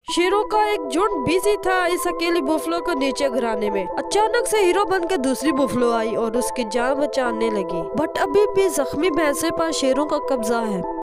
शेरों का एक झुंड बिजी था इस अकेली बुफलो को नीचे गिराने में। अचानक से हीरो बनकर दूसरी बुफलो आई और उसकी जान बचाने लगी, बट अभी भी जख्मी भैंसे पर शेरों का कब्जा है।